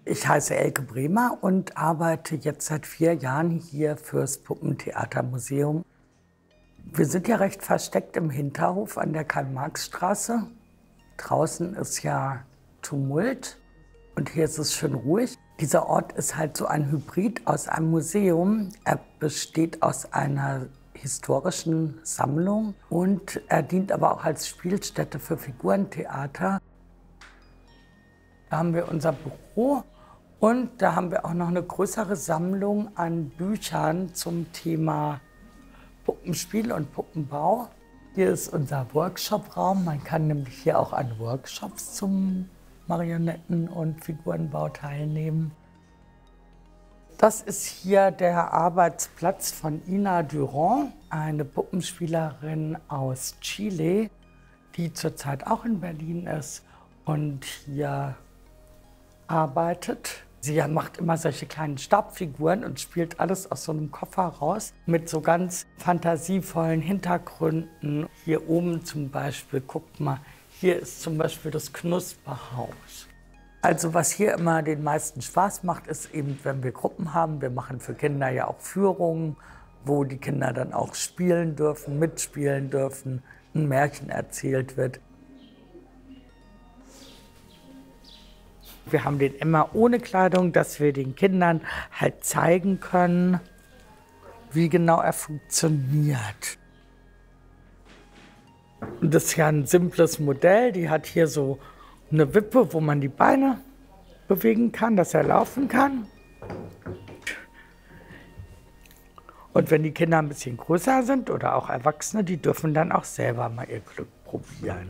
Ich heiße Elke Bremer und arbeite jetzt seit 4 Jahren hier fürs Puppentheatermuseum. Wir sind ja recht versteckt im Hinterhof an der Karl-Marx-Straße. Draußen ist ja Tumult und hier ist es schön ruhig. Dieser Ort ist halt so ein Hybrid aus einem Museum. Er besteht aus einer historischen Sammlung und er dient aber auch als Spielstätte für Figurentheater. Da haben wir unser Büro und da haben wir auch noch eine größere Sammlung an Büchern zum Thema Puppenspiel und Puppenbau. Hier ist unser Workshop-Raum. Man kann nämlich hier auch an Workshops zum Marionetten- und Figurenbau teilnehmen. Das ist hier der Arbeitsplatz von Ina Durand, eine Puppenspielerin aus Chile, die zurzeit auch in Berlin ist und hier arbeitet. Sie macht immer solche kleinen Stabfiguren und spielt alles aus so einem Koffer raus mit so ganz fantasievollen Hintergründen. Hier oben zum Beispiel, guckt mal, hier ist zum Beispiel das Knusperhaus. Also was hier immer den meisten Spaß macht, ist eben, wenn wir Gruppen haben. Wir machen für Kinder ja auch Führungen, wo die Kinder dann auch spielen dürfen, mitspielen dürfen, ein Märchen erzählt wird. Wir haben den immer ohne Kleidung, dass wir den Kindern halt zeigen können, wie genau er funktioniert. Und das ist ja ein simples Modell. Die hat hier so eine Wippe, wo man die Beine bewegen kann, dass er laufen kann. Und wenn die Kinder ein bisschen größer sind oder auch Erwachsene, die dürfen dann auch selber mal ihr Glück probieren.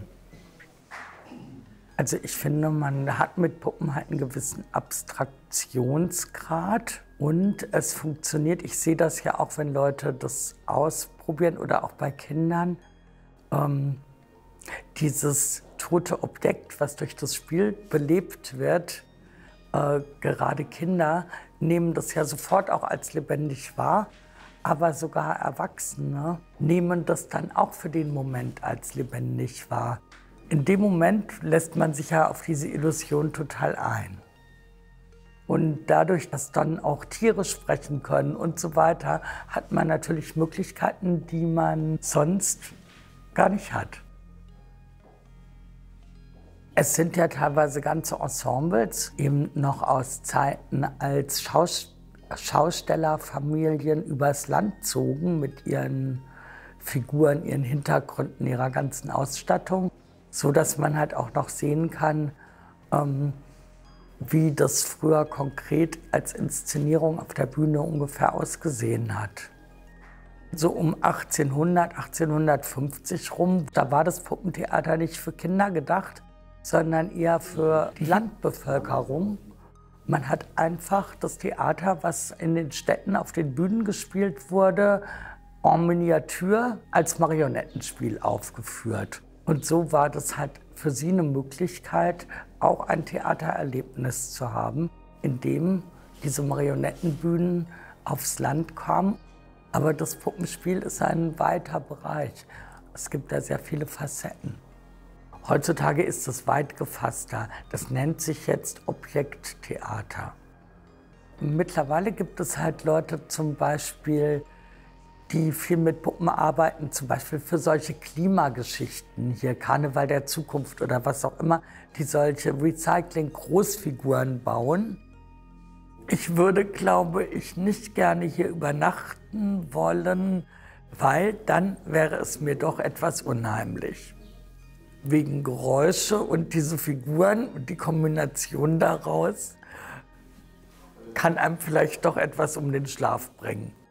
Also ich finde, man hat mit Puppen halt einen gewissen Abstraktionsgrad und es funktioniert. Ich sehe das ja auch, wenn Leute das ausprobieren oder auch bei Kindern. Dieses tote Objekt, was durch das Spiel belebt wird, gerade Kinder nehmen das ja sofort auch als lebendig wahr, aber sogar Erwachsene nehmen das dann auch für den Moment als lebendig wahr. In dem Moment lässt man sich ja auf diese Illusion total ein. Und dadurch, dass dann auch Tiere sprechen können und so weiter, hat man natürlich Möglichkeiten, die man sonst gar nicht hat. Es sind ja teilweise ganze Ensembles, eben noch aus Zeiten, als Schaustellerfamilien übers Land zogen mit ihren Figuren, ihren Hintergründen, ihrer ganzen Ausstattung, so dass man halt auch noch sehen kann, wie das früher konkret als Inszenierung auf der Bühne ungefähr ausgesehen hat. So um 1800, 1850 rum, da war das Puppentheater nicht für Kinder gedacht, sondern eher für die Landbevölkerung. Man hat einfach das Theater, was in den Städten auf den Bühnen gespielt wurde, en Miniatur als Marionettenspiel aufgeführt. Und so war das halt für sie eine Möglichkeit, auch ein Theatererlebnis zu haben, in dem diese Marionettenbühnen aufs Land kamen. Aber das Puppenspiel ist ein weiter Bereich. Es gibt da sehr viele Facetten. Heutzutage ist es weit gefasster. Das nennt sich jetzt Objekttheater. Mittlerweile gibt es halt Leute zum Beispiel, die viel mit Puppen arbeiten, zum Beispiel für solche Klimageschichten, hier Karneval der Zukunft oder was auch immer, die solche Recycling-Großfiguren bauen. Ich würde, glaube ich, nicht gerne hier übernachten wollen, weil dann wäre es mir doch etwas unheimlich. Wegen Geräusche und diese Figuren und die Kombination daraus kann einem vielleicht doch etwas um den Schlaf bringen.